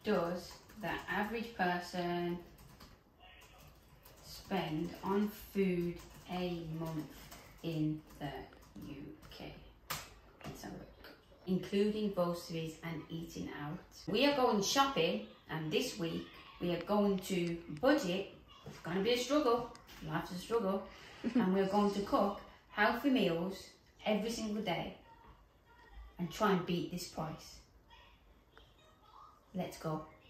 does the average person spend on food a month in the UK? Let's have a look. Including groceries and eating out. We are going shopping, and this week we are going to budget. It's going to be a struggle. Life's a struggle. And we're going to cook healthy meals every single day and try and beat this price. Let's go.